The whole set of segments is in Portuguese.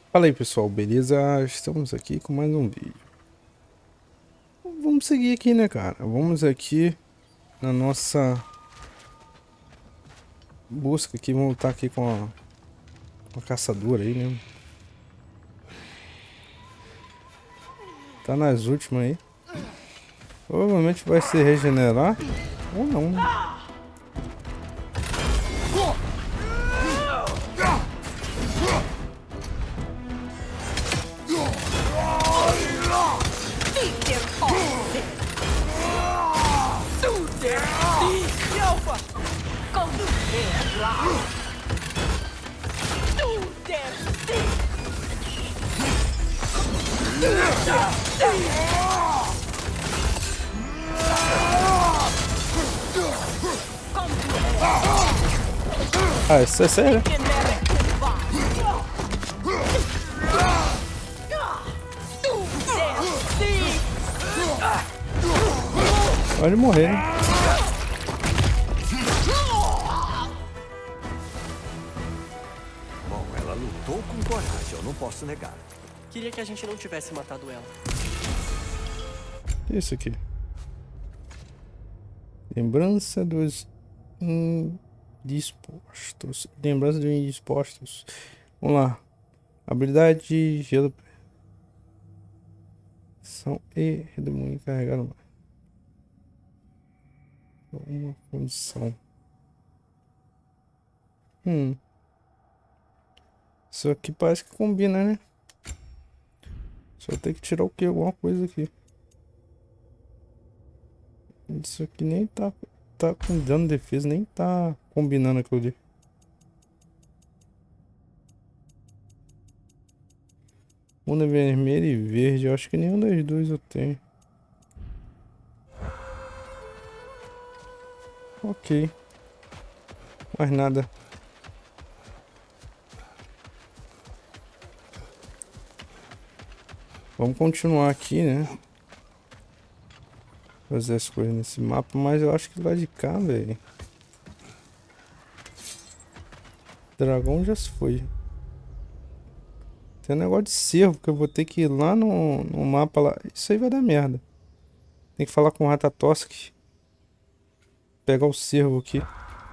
Fala aí pessoal, beleza? Estamos aqui com mais um vídeo. Vamos seguir aqui, né, cara? Vamos aqui na nossa busca aqui. Vamos estar aqui com a caçadora aí, né? Tá nas últimas aí. Provavelmente vai se regenerar ou não, né? Ah, isso é sério? Pode morrer, né? Bom, ela lutou com coragem, eu não posso negar. Queria que a gente não tivesse matado ela. O que é isso aqui? Lembrança dos indispostos. Lembrança dos indispostos. Vamos lá. Habilidade de gelo. São e redemoinho carregado. Uma condição. Isso aqui parece que combina, né? Só tem que tirar o que? Alguma coisa aqui. Isso aqui nem tá com dano de defesa, nem tá combinando aquilo ali. Uma vermelha e verde, eu acho que nenhum das duas eu tenho. Ok. Mais nada. Vamos continuar aqui, né? Fazer as coisas nesse mapa, mas eu acho que lá de cá, velho. Dragão já se foi. Tem um negócio de cervo que eu vou ter que ir lá no mapa lá. Isso aí vai dar merda. Tem que falar com o Ratatosk. Pegar o cervo aqui.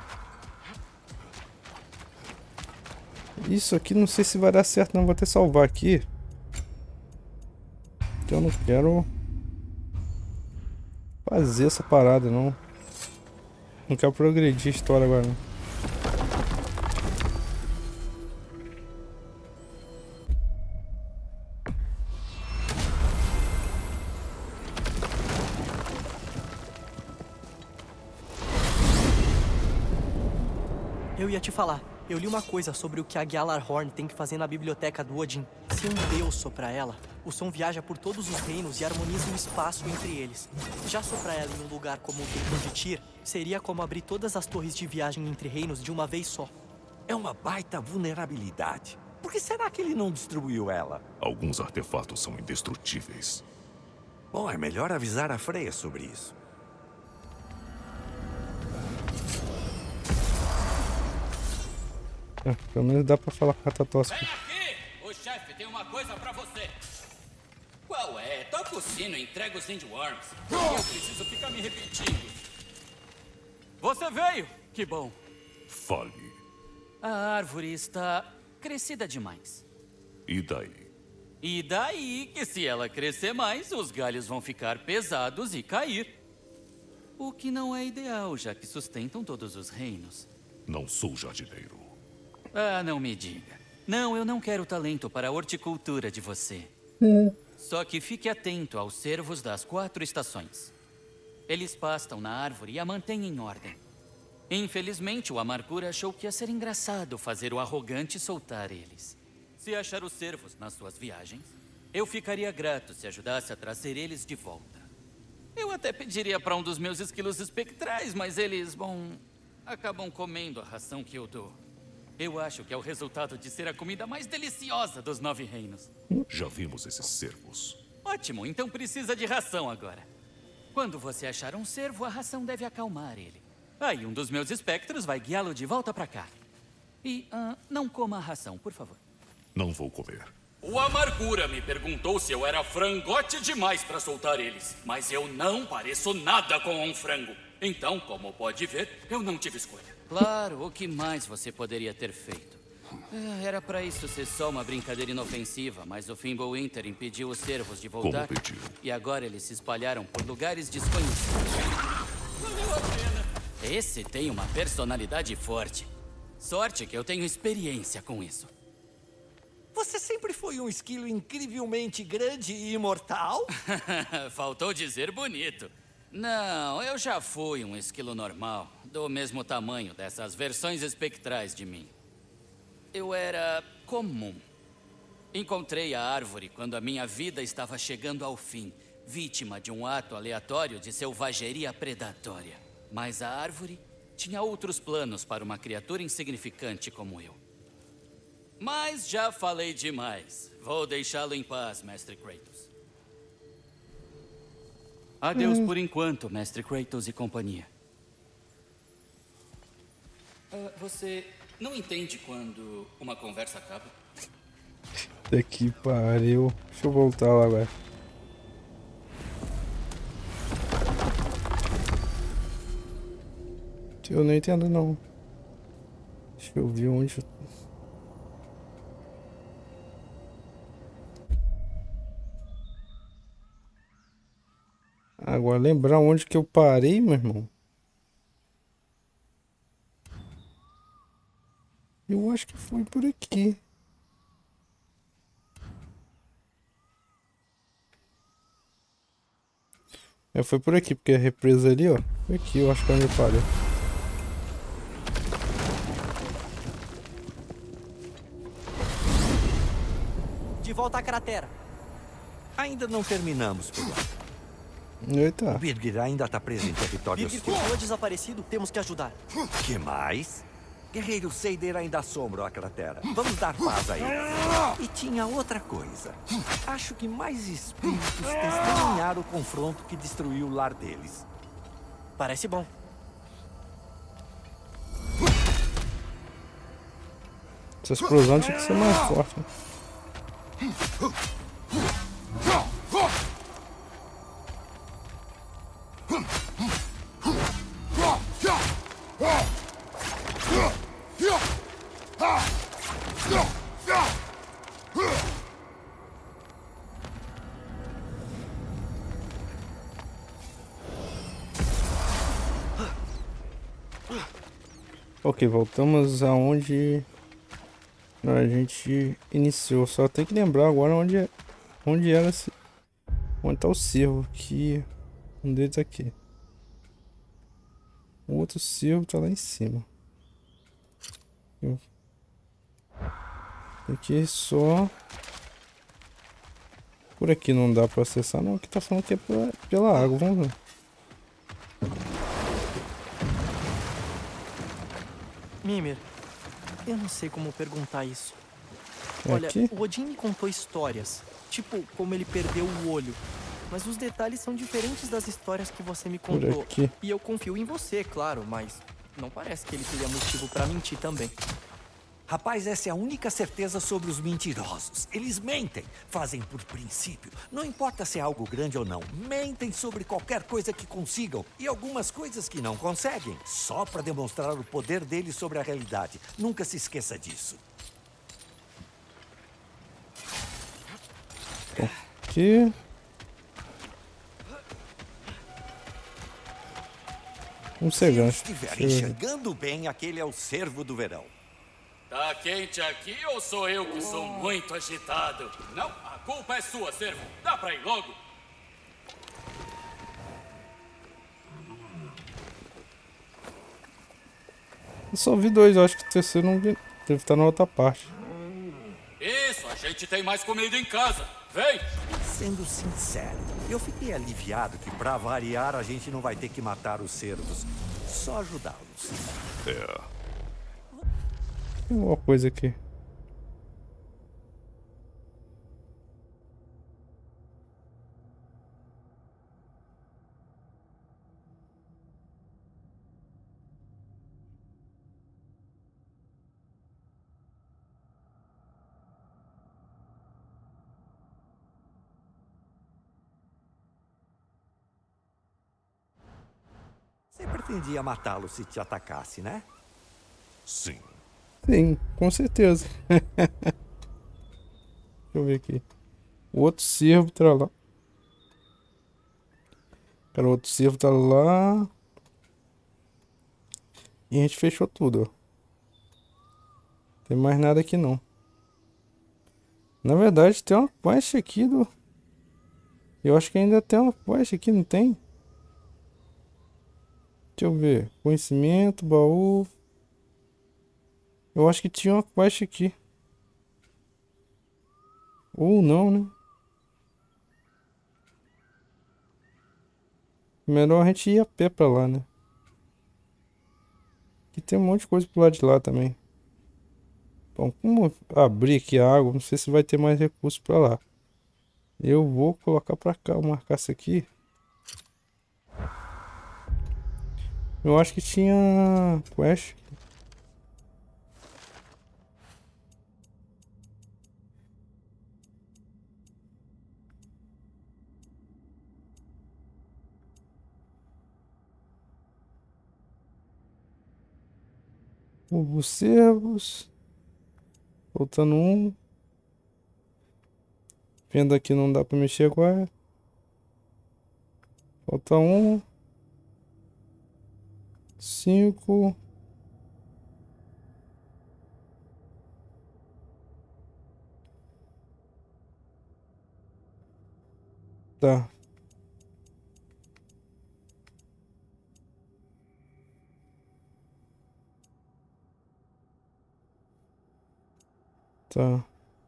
Isso aqui não sei se vai dar certo não. Vou até salvar aqui. Que eu não quero fazer essa parada não. Não quero progredir a história agora não. Eu ia te falar. Eu li uma coisa sobre o que a Gjallarhorn tem que fazer na biblioteca do Odin. Se um deus sopra ela, o som viaja por todos os reinos e harmoniza o espaço entre eles. Já soprar ela em um lugar como o Templo de Tyr, seria como abrir todas as torres de viagem entre reinos de uma vez só. É uma baita vulnerabilidade. Por que será que ele não destruiu ela? Alguns artefatos são indestrutíveis. Bom, é melhor avisar a Freya sobre isso. Pelo menos dá pra falar com o Ratatosk. Vem aqui! O chefe tem uma coisa pra você. Qual é? Toca o sino e entrega os Endworms. Eu preciso ficar me repetindo. Você veio! Que bom. Fale. A árvore está crescida demais. E daí? E daí que se ela crescer mais, os galhos vão ficar pesados e cair. O que não é ideal, já que sustentam todos os reinos. Não sou jardineiro. Ah, não me diga. Não, eu não quero talento para a horticultura de você. Só que fique atento aos cervos das 4 estações. Eles pastam na árvore e a mantêm em ordem. Infelizmente, o Amargura achou que ia ser engraçado fazer o arrogante soltar eles. Se achar os cervos nas suas viagens, eu ficaria grato se ajudasse a trazer eles de volta. Eu até pediria para um dos meus esquilos espectrais, mas eles, bom, acabam comendo a ração que eu dou. Eu acho que é o resultado de ser a comida mais deliciosa dos 9 reinos. Já vimos esses cervos. Ótimo, então precisa de ração agora. Quando você achar um cervo, a ração deve acalmar ele. Aí um dos meus espectros vai guiá-lo de volta pra cá. E não coma a ração, por favor. Não vou comer. O Amargura me perguntou se eu era frangote demais para soltar eles. Mas eu não pareço nada com um frango. Então, como pode ver, eu não tive escolha. Claro, o que mais você poderia ter feito? Era pra isso ser só uma brincadeira inofensiva, mas o Fimbulwinter impediu os cervos de voltar. Como pediu? E agora eles se espalharam por lugares desconhecidos. Valeu a pena. Esse tem uma personalidade forte. Sorte que eu tenho experiência com isso. Você sempre foi um esquilo incrivelmente grande e imortal? Faltou dizer bonito. Não, eu já fui um esquilo normal, do mesmo tamanho dessas versões espectrais de mim. Eu era comum. Encontrei a árvore quando a minha vida estava chegando ao fim, vítima de um ato aleatório de selvageria predatória. Mas a árvore tinha outros planos para uma criatura insignificante como eu. Mas já falei demais. Vou deixá-lo em paz, Mestre Kratos. Adeus por enquanto, Mestre Kratos e companhia. Você não entende quando uma conversa acaba? Daqui pariu. Deixa eu voltar lá agora. Eu não entendo não. Deixa eu ver onde. Agora lembrar onde que eu parei, meu irmão. Eu acho que foi por aqui. Foi por aqui, porque a represa ali, ó. Foi aqui, eu acho que é onde eu parei. De volta à cratera. Ainda não terminamos, por lá. Eita. Birgir ainda tá preso em território Birgir hostil. continua desaparecido, temos que ajudar. Que mais? Guerreiro Seider ainda assombram a cratera. Vamos dar paz a ele. E tinha outra coisa. Acho que mais espíritos testemunharam o confronto que destruiu o lar deles. Parece bom. Essa explosão tinha que ser mais forte, né? Ok, voltamos aonde a gente iniciou. Só tem que lembrar agora onde era onde tá o cervo aqui. Um deles aqui. O outro cervo tá lá em cima. Aqui só por aqui não dá pra acessar, não. Aqui tá falando que é pela água. Vamos ver. Mimir, eu não sei como perguntar isso. É Olha, aqui? o Odin me contou histórias, tipo como ele perdeu o olho. Mas os detalhes são diferentes das histórias que você me Por contou. aqui. E eu confio em você, claro, mas não parece que ele teria motivo pra mentir também. Rapaz, essa é a única certeza sobre os mentirosos. Eles mentem, fazem por princípio. Não importa se é algo grande ou não. Mentem sobre qualquer coisa que consigam e algumas coisas que não conseguem. Só para demonstrar o poder deles sobre a realidade. Nunca se esqueça disso. Aqui. Vamos ser Se gancho. estiver enxergando bem, aquele é o cervo do verão. Tá quente aqui ou sou eu que sou muito agitado? Não, a culpa é sua, servo. Dá pra ir logo? Eu só vi dois, eu acho que o terceiro não vi. Deve estar na outra parte. Isso, a gente tem mais comida em casa. Vem! Sendo sincero, eu fiquei aliviado que, pra variar, a gente não vai ter que matar os cervos. Só ajudá-los. É. Tem alguma coisa aqui. pretendia matá-lo se te atacasse, né? Sim. Sim, com certeza. Deixa eu ver aqui. O outro cervo tá lá. Cara, o outro cervo tá lá. E a gente fechou tudo, ó. Tem mais nada aqui não. Na verdade tem uma quest aqui do... Eu acho que ainda tem uma quest aqui, não tem? Deixa eu ver. Conhecimento, baú. Eu acho que tinha uma quest aqui. Ou não, né? Melhor a gente ir a pé pra lá, né? Aqui tem um monte de coisa pro lado de lá também. Bom, como abrir aqui a água, não sei se vai ter mais recursos pra lá. Eu vou colocar pra cá, vou marcar isso aqui. Eu acho que tinha quest. Os servos. Faltando um. Vendo aqui não dá pra mexer agora. Falta um. 5. Tá. Tá.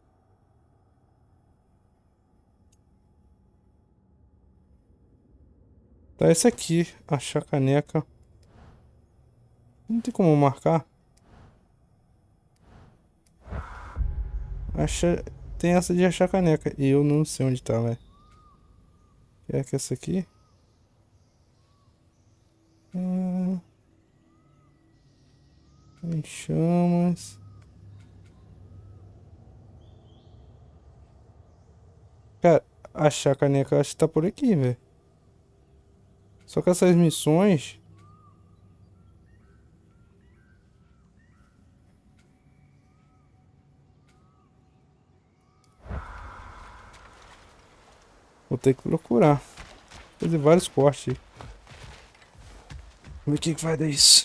Tá esse aqui, achar caneca. Não tem como marcar. Tem essa de achar caneca. E eu não sei onde tá, velho. É que essa aqui? Em chamas. Cara, achar caneca acho que tá por aqui, velho. Só que essas missões... Vou ter que procurar. Fazer vários cortes. Vamos ver o que vai dar isso.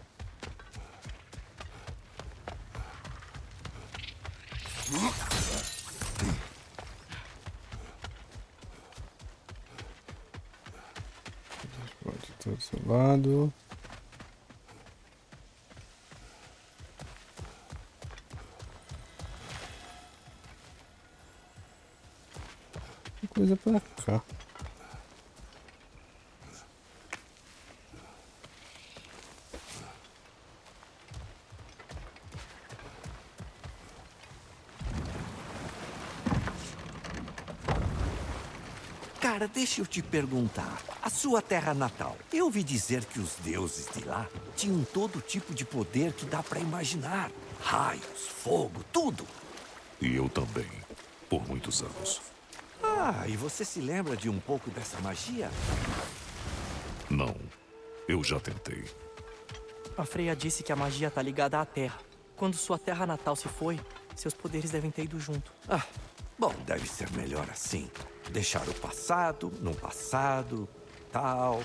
Pode todo esse lado. Coisa pra cá. Cara, deixa eu te perguntar. A sua terra natal. Eu ouvi dizer que os deuses de lá tinham todo tipo de poder que dá pra imaginar. Raios, fogo, tudo. E eu também. Por muitos anos. Ah, e você se lembra de um pouco dessa magia? Não. Eu já tentei. A Freya disse que a magia tá ligada à Terra. Quando sua terra natal se foi, seus poderes devem ter ido junto. Ah, bom, deve ser melhor assim. Deixar o passado no passado, tal.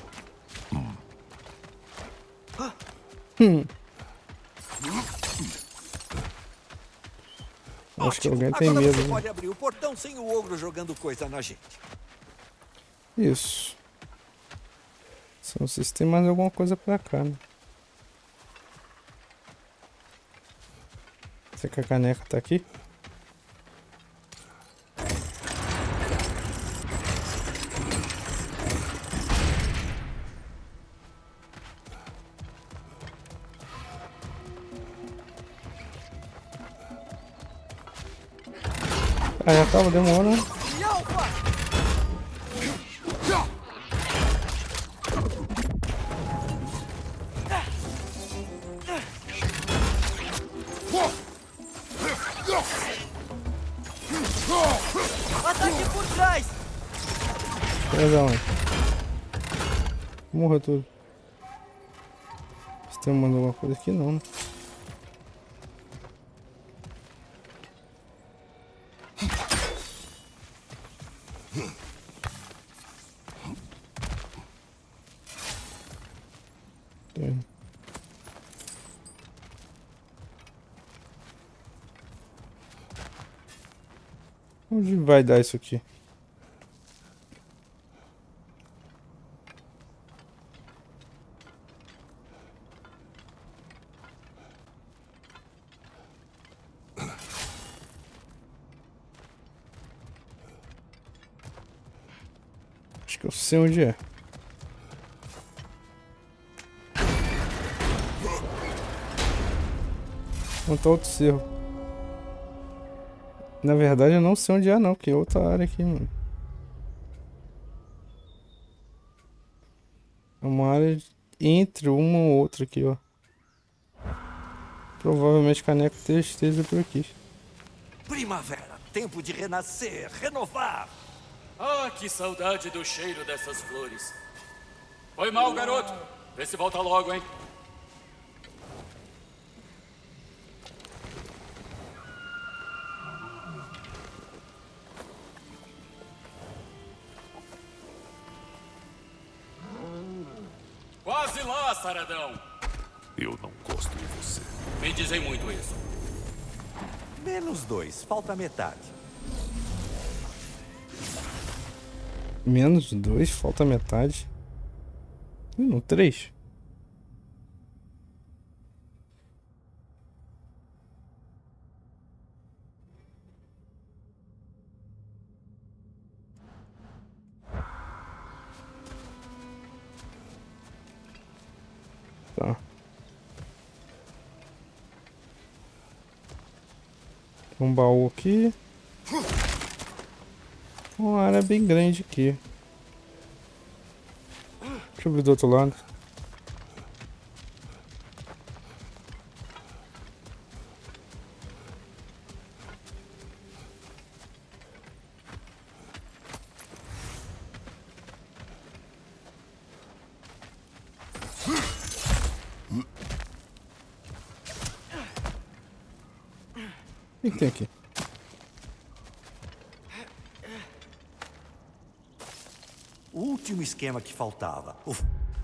Acho que Ótimo. alguém tem Agora medo. você Né? pode abrir o portão sem o ogro jogando coisa na gente. Isso. Só não sei se tem mais alguma coisa pra cá, né? Será que a caneca tá aqui? Ah, já tava demorando. Ataque por trás! Perdão. Morra tudo. Tem mais alguma coisa aqui não, né? Tem. Onde vai dar isso aqui? Acho que eu sei onde é. Onde tá outro cerro? Na verdade eu não sei onde é não, porque é outra área aqui, mano. É uma área entre uma ou outra aqui, ó. Provavelmente Caneco esteja por aqui. Primavera, tempo de renascer, renovar. Ah, que saudade do cheiro dessas flores. Foi mal, garoto. Vê se volta logo, hein? Quase lá, saradão. Eu não gosto de você. Me dizem muito isso. -2, falta metade. -2, falta metade. Não, 3. Tá. Tem um baú aqui. Uma área bem grande aqui. Deixa eu ver do outro lado. O que tem aqui? O último esquema que faltava. O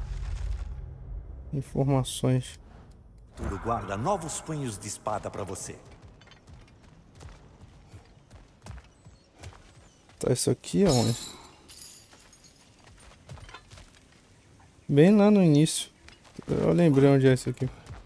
Informações. futuro guarda novos punhos de espada pra você. Tá, isso aqui é onde? Bem lá no início. Eu lembrei onde é isso aqui.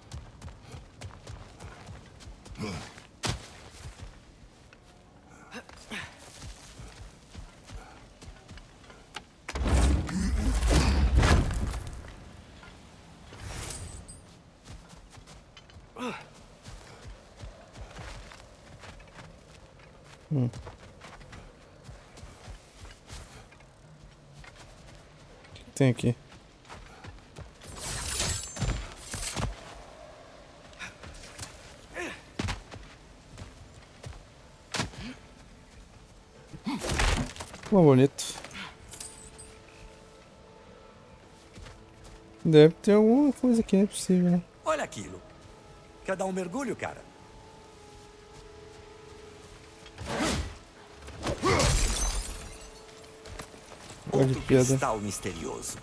O que tem aqui? Bonito. Deve ter alguma coisa aqui, não é possível, né? Olha aquilo. Quer dar um mergulho, cara? Olha de Outro pedra. cristal misterioso.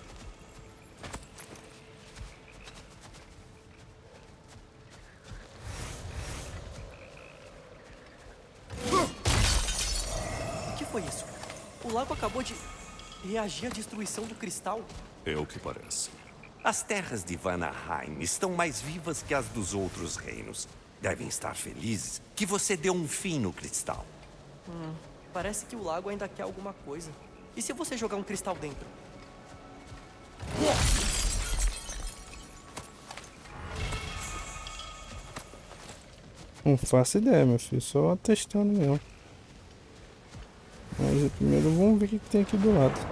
O que foi isso? O lago acabou de reagir à destruição do cristal. É o que parece. As terras de Vanaheim estão mais vivas que as dos outros reinos. Devem estar felizes que você deu um fim no cristal. Parece que o lago ainda quer alguma coisa. E se você jogar um cristal dentro? Não faço ideia, meu filho. Só testando mesmo. Mas primeiro vamos ver o que tem aqui do lado.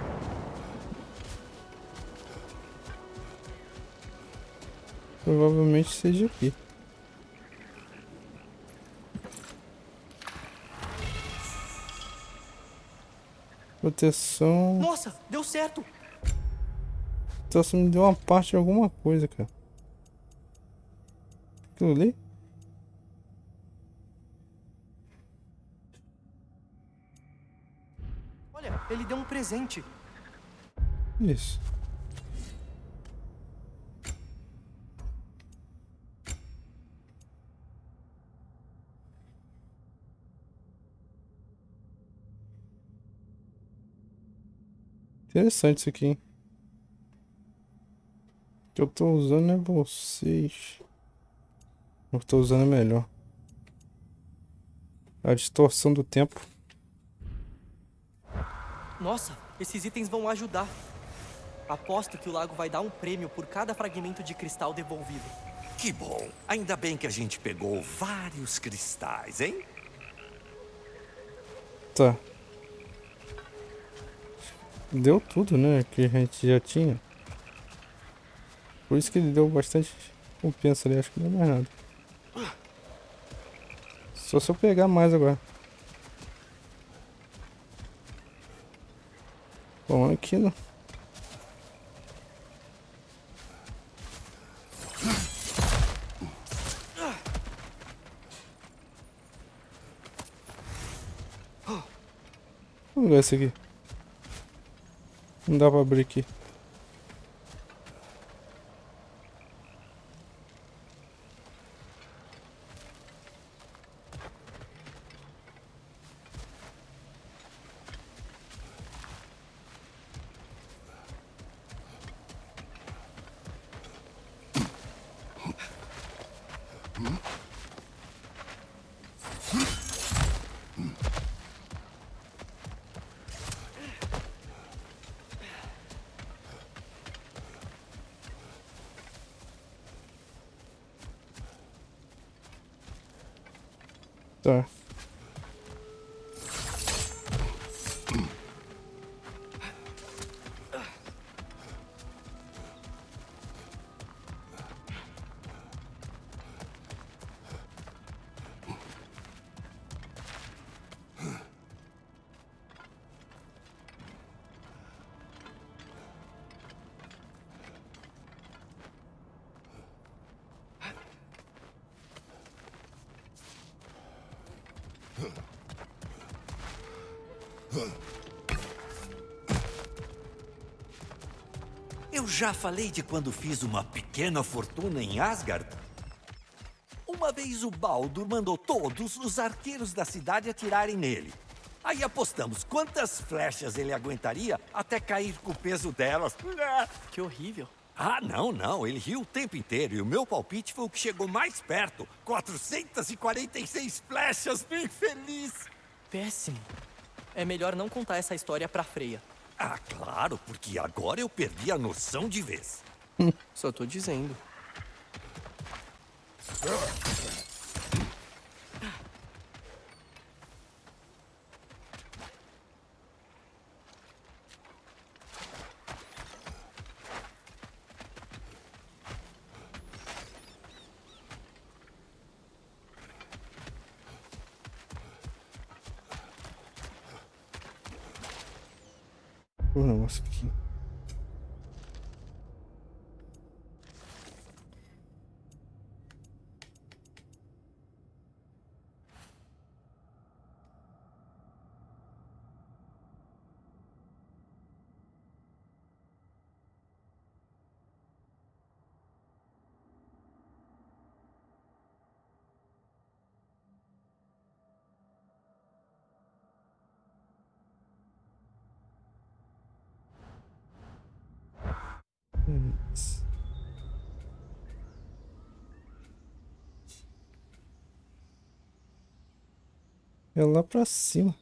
Provavelmente seja aqui. Proteção. Nossa, deu certo! Proteção me deu uma parte de alguma coisa, cara. Tudo ali? Olha, ele deu um presente. Isso. Interessante isso aqui, hein? O que eu tô usando é vocês. O que eu tô usando é melhor. A distorção do tempo. Nossa, esses itens vão ajudar. Aposto que o lago vai dar um prêmio por cada fragmento de cristal devolvido. Que bom. Ainda bem que a gente pegou vários cristais, hein? Tá. Deu tudo, né? Que a gente já tinha. Por isso que ele deu bastante recompensa ali. Acho que não é mais nada. Só se eu pegar mais agora. Bom, aqui não. Vamos ver esse aqui. Não dá pra abrir aqui. Tá. Eu já falei de quando fiz uma pequena fortuna em Asgard. Uma vez o Baldur mandou todos os arqueiros da cidade atirarem nele. Aí apostamos quantas flechas ele aguentaria até cair com o peso delas. Que horrível. Ah, não. Ele riu o tempo inteiro e o meu palpite foi o que chegou mais perto. 446 flechas, bem feliz. Péssimo. É melhor não contar essa história pra Freya. Ah, claro, porque agora eu perdi a noção de vez. Só tô dizendo. O negócio aqui. É lá pra cima.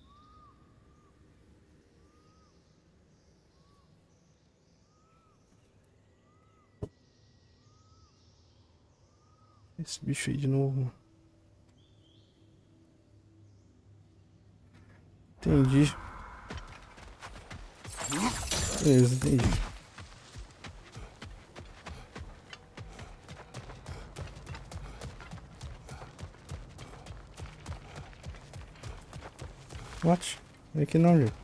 Esse bicho aí de novo. Entendi. Beleza, entendi. What? É que não, gente.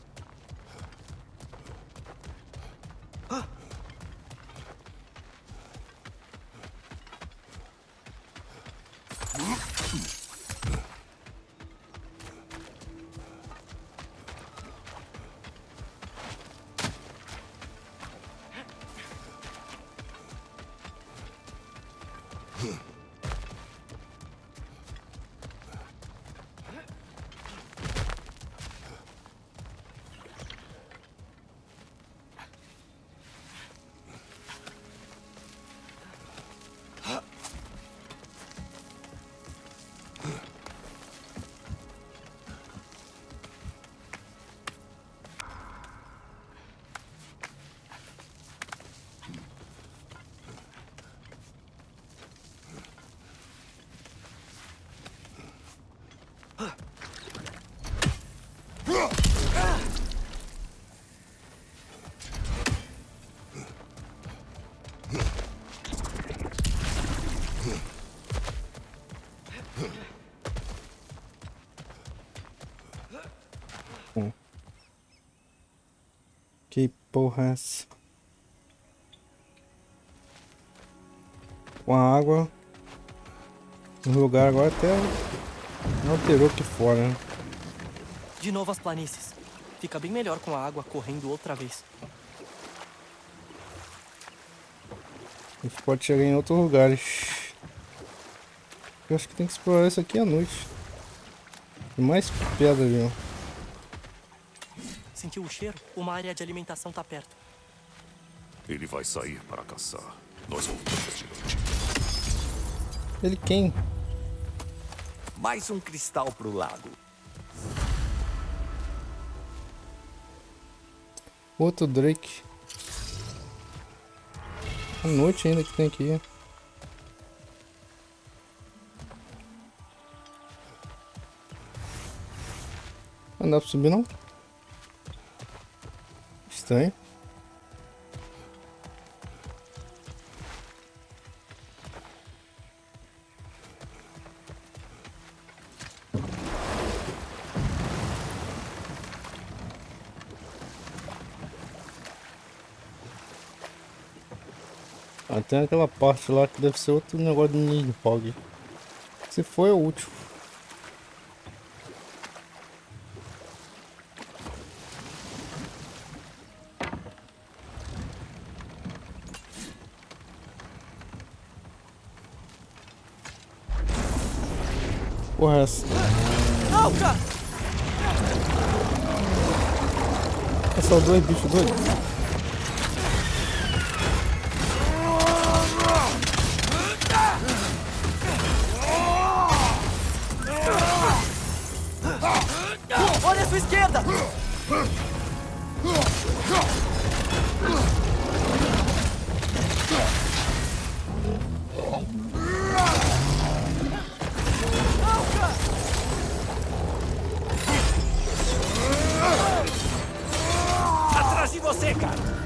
Que porra é essa? Com a água no lugar agora até alterou aqui fora, né? De novo as planícies. Fica bem melhor com a água correndo outra vez. A gente pode chegar em outros lugares. Eu acho que tem que explorar isso aqui à noite. Tem mais pedra ali, ó. Sentiu o cheiro? Uma área de alimentação tá perto. Ele vai sair para caçar. Nós voltamos de noite. Ele quem? Mais um cristal pro lago. Outro Drake. À noite ainda que tem aqui. Não dá pra subir não? Estranho. Ah, tem aquela parte lá que deve ser outro negócio de Nidhogg. Se for é o último. Porra, essa. Alca! É só dois bichos doidos. Olha a sua esquerda! Atrás de você, cara!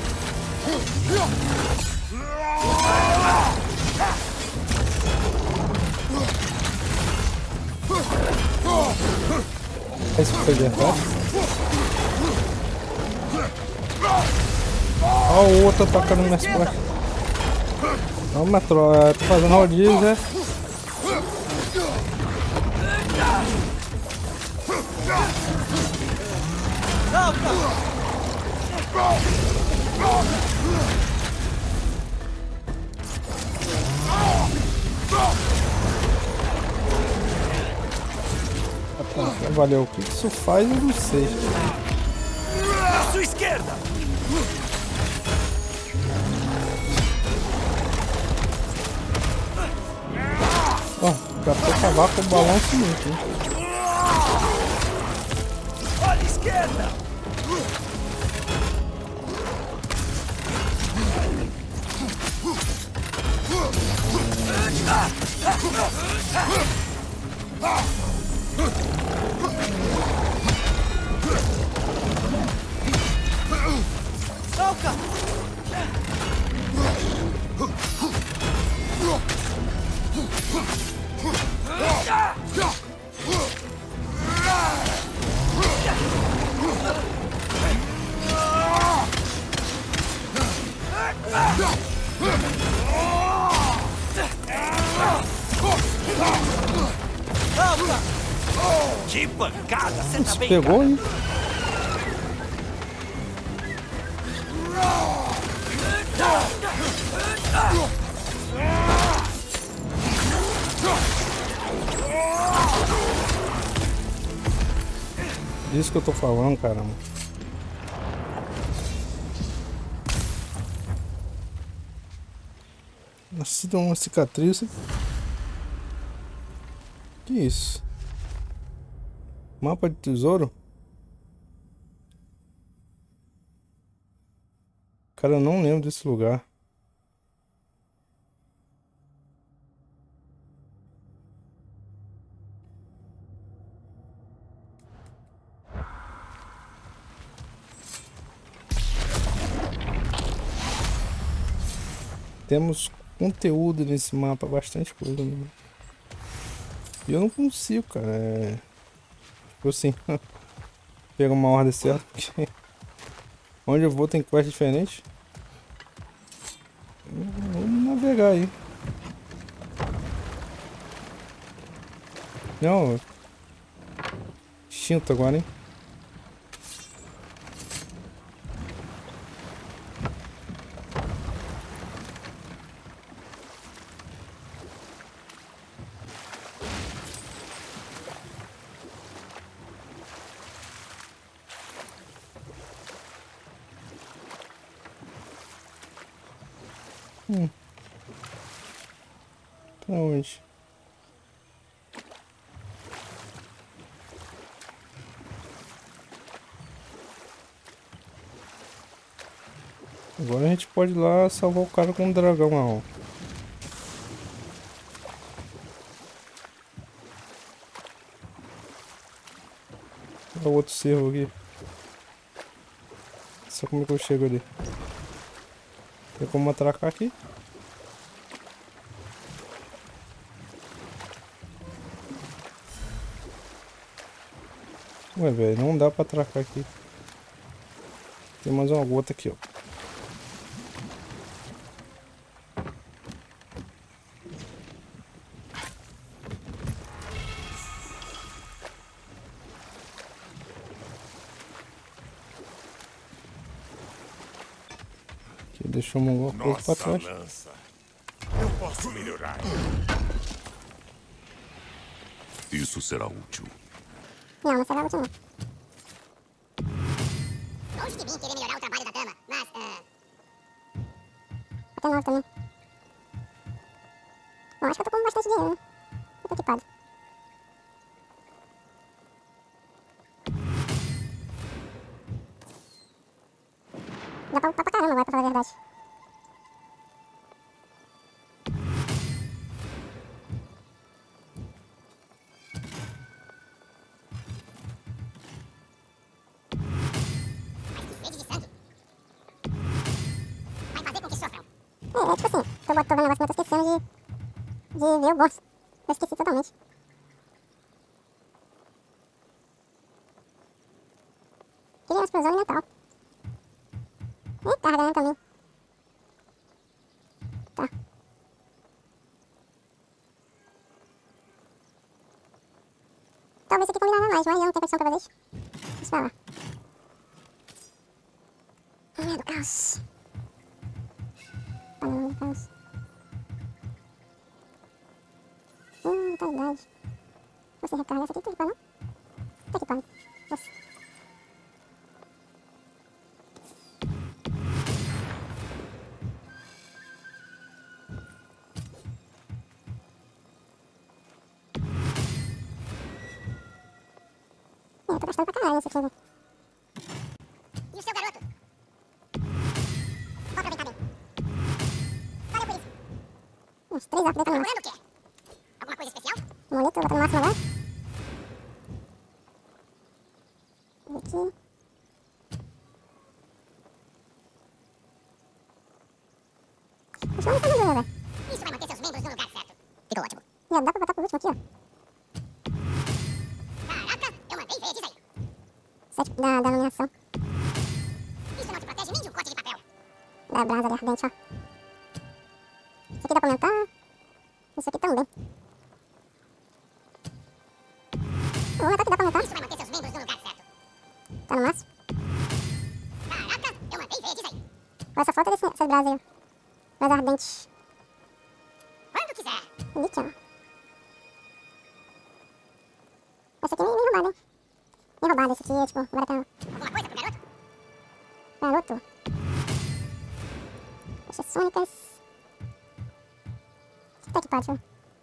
Esse foi verdade? Ó o outro atacando minhas costas. Não, Metro, tô fazendo rodízio, né? Valeu, o que isso faz eu não sei. À sua esquerda! Ó, dá pra acabar com o balanço muito, hein? Olha a esquerda! Alca! Que pancada! Você tá Isso bem, pegou, hein? Disso que eu tô falando, caramba. Nascido uma cicatriz. Que isso? Mapa de tesouro? Cara, eu não lembro desse lugar. Temos conteúdo nesse mapa, bastante coisa, né? E eu não consigo, cara. Tipo assim. Pegar uma ordem certa, porque onde eu vou tem quest diferente. Vamos navegar aí. Não. Instinto agora, hein? Pra onde? Agora a gente pode ir lá salvar o cara com um dragão lá, ó. Olha o outro cerro aqui. Só como é que eu chego ali? Tem como atracar aqui? Ué, velho, não dá pra atracar aqui. Tem mais uma gota aqui, ó. Aqui, deixou alguma coisa pra trás. Lança. Eu posso melhorar. Isso será útil. Não será útil não. Longe de mim querer melhorar o trabalho da dama, mas, até nós também. Bom, acho que eu tô com bastante dinheiro, né? Eu tô equipado. Dá pra upar pra caramba agora, pra falar a verdade. É tipo assim, tô vendo o negócio, mas eu tô esquecendo de ver o boss. Eu esqueci totalmente. Queria uma explosão elemental. E carga, né, também. Tá. Talvez isso aqui combinava mais, mas eu não tenho condição pra fazer isso. Deixa pra lá. Ai, do caos. Panela do caos. Vitalidade. Você recarga essa aqui, tá equipado, não? Tá equipado. Nossa. Eu tô gastando pra caralho esse aqui, velho. E o seu garoto? Vou aproveitar bem. Valeu por isso. Uns 3 updates também. Procurando o quê? Alguma coisa especial? Amuleto, vou botar no máximo agora. Aqui. Acho que não é velho. Isso vai manter seus membros no lugar certo. Ficou ótimo. Já dá pra botar por último aqui, ó. Caraca, eu mandei ver, diz aí. 7 da iluminação. Isso não te protege nem de um corte de papel. Da brasa ali ardente, ó. Isso aqui dá pra aumentar. Isso aqui também. Até que dá pra aumentar. Isso vai manter seus membros no lugar certo. Tá no máximo. Caraca, eu mandei ver, diz aí. Olha, só falta essas brasas aí, ó. Brasa ardente. Quando quiser. Bonito, ó. Essa aqui é nem roubada, hein? Nem roubada, esse aqui é tipo, agora tá... Alguma coisa pro garoto? Garoto? Flechas sônicas. Tá equipado, deixa eu...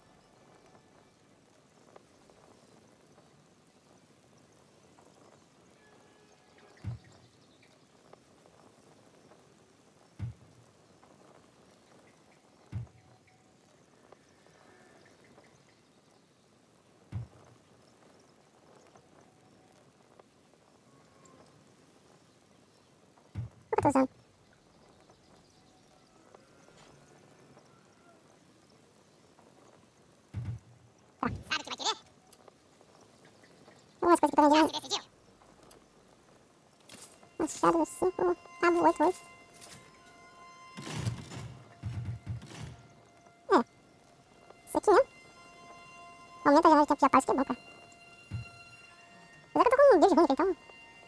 O que eu tô usando? Tá. Sabe o que vai querer? Umas coisas que eu tô vendendo. Já se decidiu? Machado 5, cabo 8 hoje. Isso aqui, né? Aumenta a janela de paz, que é bom, cara. Mas é que eu tô com um build ruim aqui, então.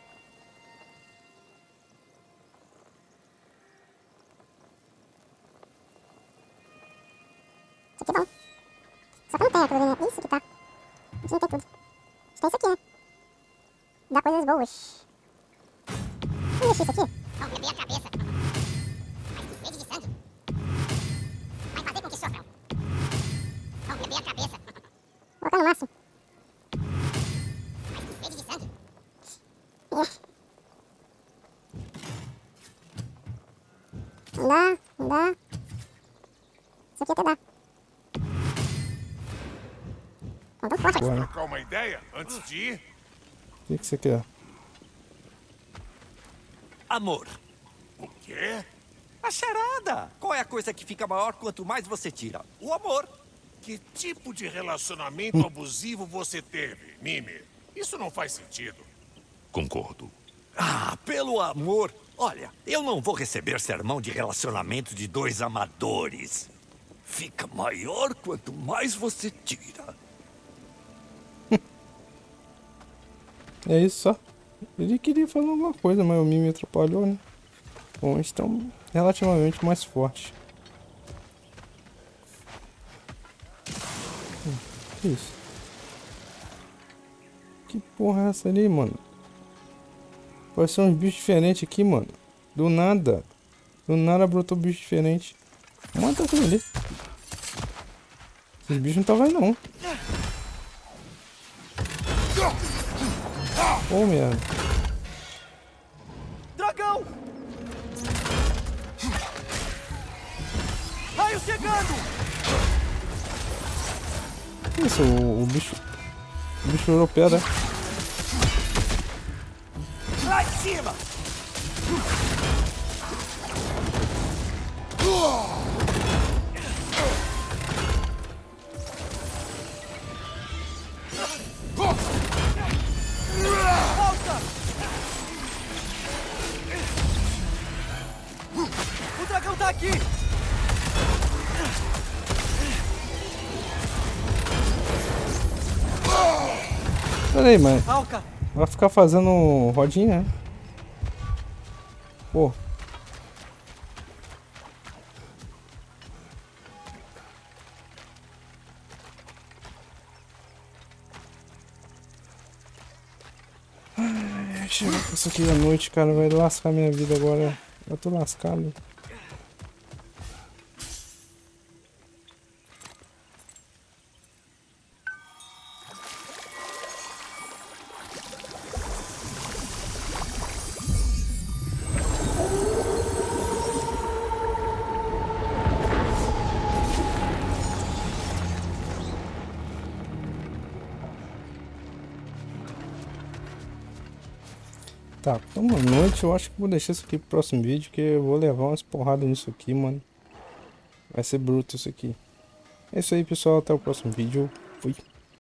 Isso aqui é bom. Só que eu não tenho aquilo ali, né? Isso aqui tá. A gente não tem tudo. A gente tem isso aqui, né? Dá coisas boas. Vamos mexer isso aqui? Vamos beber a cabeça. Mas que sede de sangue. Vai fazer com que sofram. Vamos beber a cabeça. Colocar no máximo. Mas que sede de sangue. Não dá, não dá. Isso aqui até dá. Tô forte. Bora. Trocar uma ideia antes de ir? O que você quer? Amor. O quê? A charada. Qual é a coisa que fica maior quanto mais você tira? O amor. Que tipo de relacionamento abusivo você teve, Mimi? Isso não faz sentido. Concordo. Ah, pelo amor. Olha, eu não vou receber sermão de relacionamento de dois amadores. Fica maior quanto mais você tira. É isso só. Ele queria fazer alguma coisa, mas o Mimi atrapalhou, né? Bom, eles estão relativamente mais fortes. Que isso? Que porra é essa ali, mano? Parece uns bichos diferentes aqui, mano. Do nada. Do nada brotou bicho diferente. Mata aquilo ali. Esses bichos não estavam aí, não. Ô, merda. Dragão! Raio chegando! Isso, o bicho. O bicho virou pedra. Lá em cima! O dragão tá aqui! Pera aí, mano. Alca! Vai ficar fazendo rodinha, né? Pô. Ai, chega com isso aqui à noite, cara. Vai lascar minha vida agora. Eu tô lascado. Tá, então boa noite. Eu acho que vou deixar isso aqui pro próximo vídeo, que eu vou levar umas porradas nisso aqui, mano. Vai ser bruto isso aqui. É isso aí, pessoal. Até o próximo vídeo. Fui.